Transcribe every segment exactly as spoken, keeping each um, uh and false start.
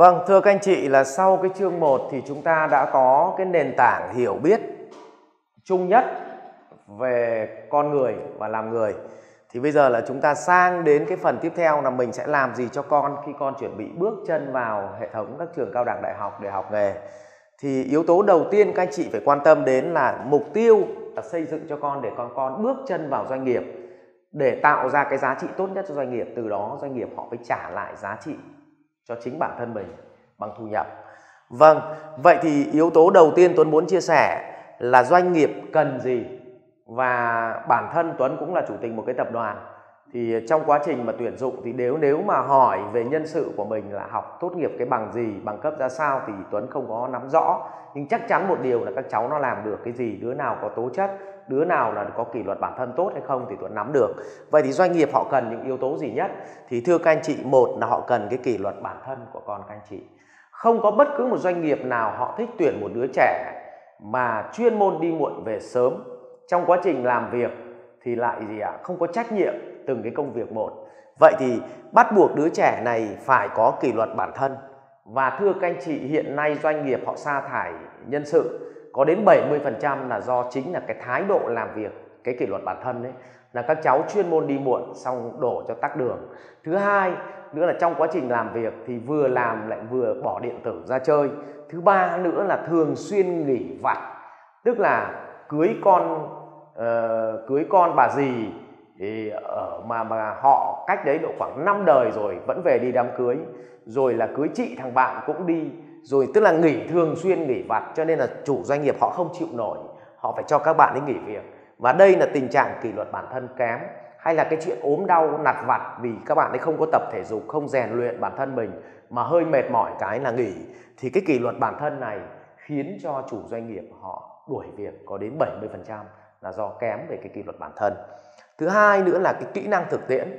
Vâng, thưa các anh chị, là sau cái chương một thì chúng ta đã có cái nền tảng hiểu biết chung nhất về con người và làm người. Thì bây giờ là chúng ta sang đến cái phần tiếp theo là mình sẽ làm gì cho con khi con chuẩn bị bước chân vào hệ thống các trường cao đẳng đại học để học nghề. Thì yếu tố đầu tiên các anh chị phải quan tâm đến là mục tiêu là xây dựng cho con để con con bước chân vào doanh nghiệp, để tạo ra cái giá trị tốt nhất cho doanh nghiệp. Từ đó doanh nghiệp họ phải trả lại giá trị cho chính bản thân mình bằng thu nhập. Vâng, vậy thì yếu tố đầu tiên Tuấn muốn chia sẻ là doanh nghiệp cần gì. Và bản thân Tuấn cũng là chủ tịch một cái tập đoàn. Thì trong quá trình mà tuyển dụng thì nếu nếu mà hỏi về nhân sự của mình là học tốt nghiệp cái bằng gì, bằng cấp ra sao thì Tuấn không có nắm rõ. Nhưng chắc chắn một điều là các cháu nó làm được cái gì, đứa nào có tố chất, đứa nào là có kỷ luật bản thân tốt hay không thì Tuấn nắm được. Vậy thì doanh nghiệp họ cần những yếu tố gì nhất? Thì thưa các anh chị, một là họ cần cái kỷ luật bản thân của con các anh chị. Không có bất cứ một doanh nghiệp nào họ thích tuyển một đứa trẻ mà chuyên môn đi muộn về sớm, trong quá trình làm việc thì lại gì ạ? À? Không có trách nhiệm từng cái công việc một. Vậy thì bắt buộc đứa trẻ này phải có kỷ luật bản thân. Và thưa các anh chị, hiện nay doanh nghiệp họ sa thải nhân sự có đến bảy mươi phần trăm là do chính là cái thái độ làm việc, cái kỷ luật bản thân đấy, là các cháu chuyên môn đi muộn xong đổ cho tắc đường. Thứ hai nữa là trong quá trình làm việc thì vừa làm lại vừa bỏ điện tử ra chơi. Thứ ba nữa là thường xuyên nghỉ vặt, tức là cưới con uh, cưới con bà dì thì ở mà mà họ cách đấy độ khoảng năm đời rồi vẫn về đi đám cưới, rồi là cưới chị thằng bạn cũng đi, rồi tức là nghỉ thường xuyên nghỉ vặt, cho nên là chủ doanh nghiệp họ không chịu nổi, họ phải cho các bạn ấy nghỉ việc. Và đây là tình trạng kỷ luật bản thân kém, hay là cái chuyện ốm đau nặt vặt vì các bạn ấy không có tập thể dục, không rèn luyện bản thân mình mà hơi mệt mỏi cái là nghỉ. Thì cái kỷ luật bản thân này khiến cho chủ doanh nghiệp họ đuổi việc có đến bảy mươi phần trăm là do kém về cái kỷ luật bản thân. Thứ hai nữa là cái kỹ năng thực tiễn.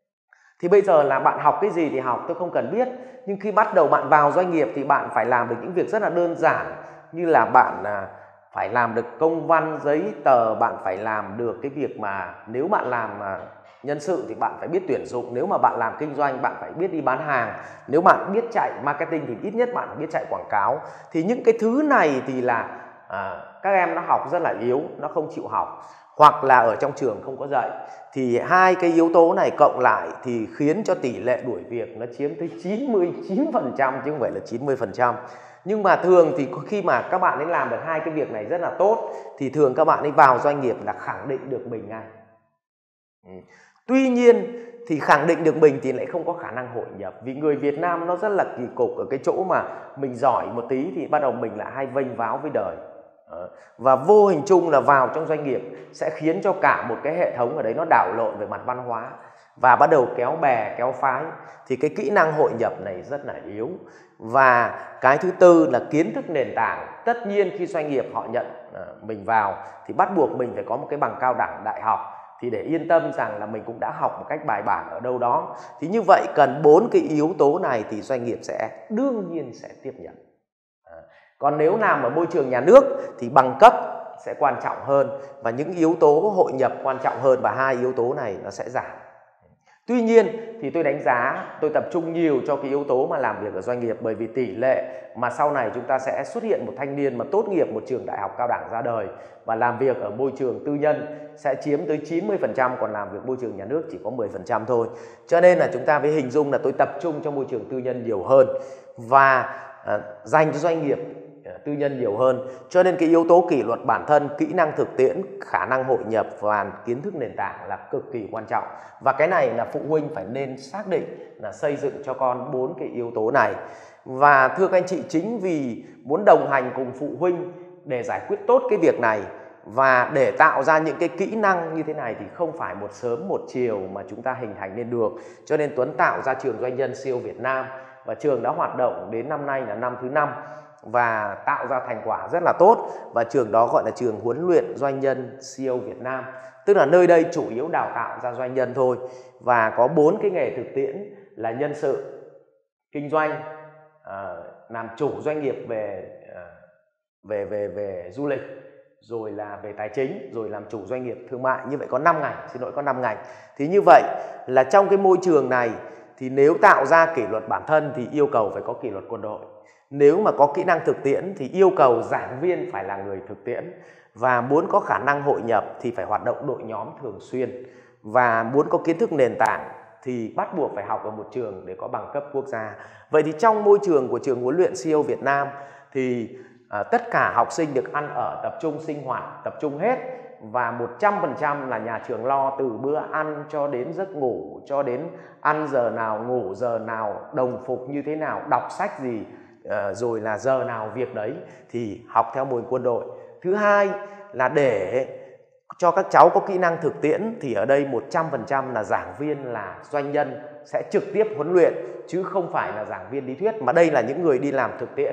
Thì bây giờ là bạn học cái gì thì học, tôi không cần biết, nhưng khi bắt đầu bạn vào doanh nghiệp thì bạn phải làm được những việc rất là đơn giản, như là bạn phải làm được công văn giấy tờ, bạn phải làm được cái việc mà nếu bạn làm nhân sự thì bạn phải biết tuyển dụng, nếu mà bạn làm kinh doanh bạn phải biết đi bán hàng, nếu bạn biết chạy marketing thì ít nhất bạn phải biết chạy quảng cáo. Thì những cái thứ này thì là à, các em nó học rất là yếu, nó không chịu học, hoặc là ở trong trường không có dạy. Thì hai cái yếu tố này cộng lại thì khiến cho tỷ lệ đuổi việc nó chiếm tới chín mươi chín phần trăm chứ không phải là chín mươi phần trăm. Nhưng mà thường thì khi mà các bạn ấy làm được hai cái việc này rất là tốt thì thường các bạn ấy vào doanh nghiệp là khẳng định được mình ngay. Ừ. Tuy nhiên thì khẳng định được mình thì lại không có khả năng hội nhập, vì người Việt Nam nó rất là kỳ cục ở cái chỗ mà mình giỏi một tí thì bắt đầu mình lại hay vênh váo với đời. Và vô hình chung là vào trong doanh nghiệp sẽ khiến cho cả một cái hệ thống ở đấy nó đảo lộn về mặt văn hóa và bắt đầu kéo bè kéo phái. Thì cái kỹ năng hội nhập này rất là yếu. Và cái thứ tư là kiến thức nền tảng. Tất nhiên khi doanh nghiệp họ nhận mình vào thì bắt buộc mình phải có một cái bằng cao đẳng đại học, thì để yên tâm rằng là mình cũng đã học một cách bài bản ở đâu đó. Thì như vậy cần bốn cái yếu tố này thì doanh nghiệp sẽ đương nhiên sẽ tiếp nhận. Còn nếu làm ở môi trường nhà nước thì bằng cấp sẽ quan trọng hơn và những yếu tố hội nhập quan trọng hơn, và hai yếu tố này nó sẽ giảm. Tuy nhiên thì tôi đánh giá, tôi tập trung nhiều cho cái yếu tố mà làm việc ở doanh nghiệp, bởi vì tỷ lệ mà sau này chúng ta sẽ xuất hiện một thanh niên mà tốt nghiệp một trường đại học cao đẳng ra đời và làm việc ở môi trường tư nhân sẽ chiếm tới chín mươi phần trăm, còn làm việc môi trường nhà nước chỉ có mười phần trăm thôi. Cho nên là chúng ta phải hình dung là tôi tập trung cho môi trường tư nhân nhiều hơn và à, dành cho doanh nghiệp tư nhân nhiều hơn. Cho nên cái yếu tố kỷ luật bản thân, kỹ năng thực tiễn, khả năng hội nhập và kiến thức nền tảng là cực kỳ quan trọng. Và cái này là phụ huynh phải nên xác định là xây dựng cho con bốn cái yếu tố này. Và thưa các anh chị, chính vì muốn đồng hành cùng phụ huynh để giải quyết tốt cái việc này và để tạo ra những cái kỹ năng như thế này thì không phải một sớm một chiều mà chúng ta hình thành nên được. Cho nên Tuấn tạo ra trường Doanh nhân xê e ô Việt Nam, và trường đã hoạt động đến năm nay là năm thứ năm và tạo ra thành quả rất là tốt. Và trường đó gọi là trường huấn luyện doanh nhân xê e ô Việt Nam, tức là nơi đây chủ yếu đào tạo ra doanh nhân thôi. Và có bốn cái nghề thực tiễn là nhân sự, kinh doanh, à, làm chủ doanh nghiệp về à, về về về du lịch, rồi là về tài chính, rồi làm chủ doanh nghiệp thương mại. Như vậy có năm ngành, xin lỗi có năm ngành. Thì như vậy là trong cái môi trường này thì nếu tạo ra kỷ luật bản thân thì yêu cầu phải có kỷ luật quân đội. Nếu mà có kỹ năng thực tiễn thì yêu cầu giảng viên phải là người thực tiễn. Và muốn có khả năng hội nhập thì phải hoạt động đội nhóm thường xuyên. Và muốn có kiến thức nền tảng thì bắt buộc phải học ở một trường để có bằng cấp quốc gia. Vậy thì trong môi trường của trường huấn luyện xê e ô Việt Nam thì à, tất cả học sinh được ăn ở tập trung, sinh hoạt tập trung hết. Và một trăm phần trăm là nhà trường lo từ bữa ăn cho đến giấc ngủ, cho đến ăn giờ nào, ngủ giờ nào, đồng phục như thế nào, đọc sách gì, à, rồi là giờ nào việc đấy, thì học theo mô hình quân đội. Thứ hai là để cho các cháu có kỹ năng thực tiễn thì ở đây một trăm phần trăm là giảng viên là doanh nhân sẽ trực tiếp huấn luyện, chứ không phải là giảng viên lý thuyết, mà đây là những người đi làm thực tiễn.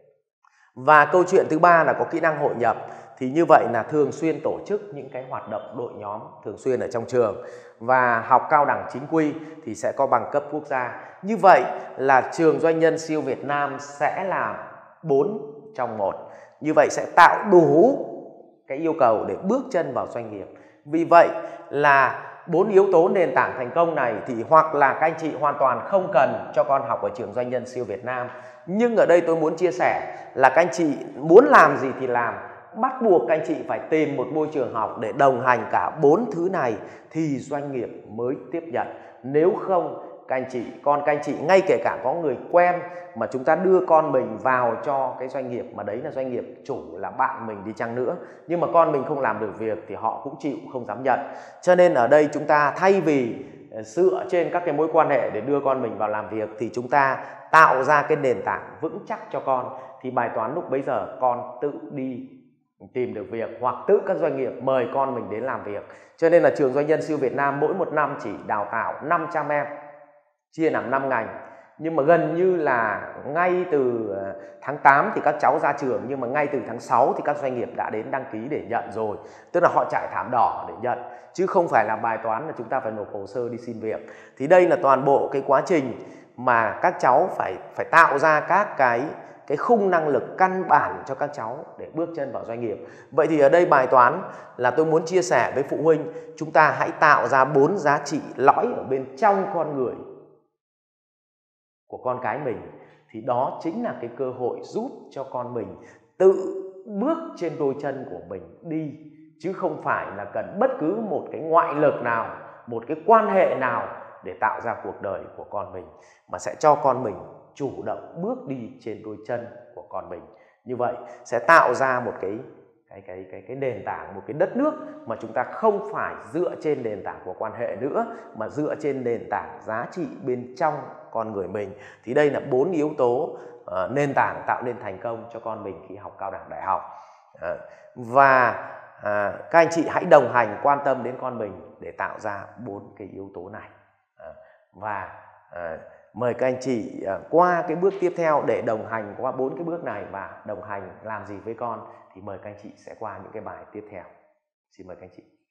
Và câu chuyện thứ ba là có kỹ năng hội nhập, thì như vậy là thường xuyên tổ chức những cái hoạt động đội nhóm thường xuyên ở trong trường. Và học cao đẳng chính quy thì sẽ có bằng cấp quốc gia. Như vậy là trường doanh nhân xê e ô Việt Nam sẽ là bốn trong một. Như vậy sẽ tạo đủ cái yêu cầu để bước chân vào doanh nghiệp. Vì vậy là bốn yếu tố nền tảng thành công này thì hoặc là các anh chị hoàn toàn không cần cho con học ở trường doanh nhân xê e ô Việt Nam. Nhưng ở đây tôi muốn chia sẻ là các anh chị muốn làm gì thì làm, bắt buộc các anh chị phải tìm một môi trường học để đồng hành cả bốn thứ này thì doanh nghiệp mới tiếp nhận. Nếu không, các anh chị, con các anh chị, ngay kể cả có người quen mà chúng ta đưa con mình vào cho cái doanh nghiệp mà đấy là doanh nghiệp chủ là bạn mình đi chăng nữa, nhưng mà con mình không làm được việc thì họ cũng chịu, không dám nhận. Cho nên ở đây chúng ta thay vì dựa trên các cái mối quan hệ để đưa con mình vào làm việc thì chúng ta tạo ra cái nền tảng vững chắc cho con, thì bài toán lúc bấy giờ con tự đi tìm được việc hoặc tự các doanh nghiệp mời con mình đến làm việc. Cho nên là trường doanh nhân xê e ô Việt Nam mỗi một năm chỉ đào tạo năm trăm em, chia làm năm ngành. Nhưng mà gần như là ngay từ tháng tám thì các cháu ra trường, nhưng mà ngay từ tháng sáu thì các doanh nghiệp đã đến đăng ký để nhận rồi. Tức là họ trải thảm đỏ để nhận, chứ không phải là bài toán là chúng ta phải nộp hồ sơ đi xin việc. Thì đây là toàn bộ cái quá trình mà các cháu phải phải tạo ra các cái cái khung năng lực căn bản cho các cháu để bước chân vào doanh nghiệp. Vậy thì ở đây bài toán là tôi muốn chia sẻ với phụ huynh, chúng ta hãy tạo ra bốn giá trị lõi ở bên trong con người của con cái mình, thì đó chính là cái cơ hội giúp cho con mình tự bước trên đôi chân của mình đi, chứ không phải là cần bất cứ một cái ngoại lực nào, một cái quan hệ nào để tạo ra cuộc đời của con mình, mà sẽ cho con mình chủ động bước đi trên đôi chân của con mình. Như vậy sẽ tạo ra một cái cái cái cái cái nền tảng, một cái đất nước mà chúng ta không phải dựa trên nền tảng của quan hệ nữa, mà dựa trên nền tảng giá trị bên trong con người mình. Thì đây là bốn yếu tố uh, nền tảng tạo nên thành công cho con mình khi học cao đẳng đại học. Uh, và uh, các anh chị hãy đồng hành, quan tâm đến con mình để tạo ra bốn cái yếu tố này. Uh, và uh, mời các anh chị uh, qua cái bước tiếp theo để đồng hành qua bốn cái bước này và đồng hành làm gì với con, thì mời các anh chị sẽ qua những cái bài tiếp theo. Xin mời các anh chị.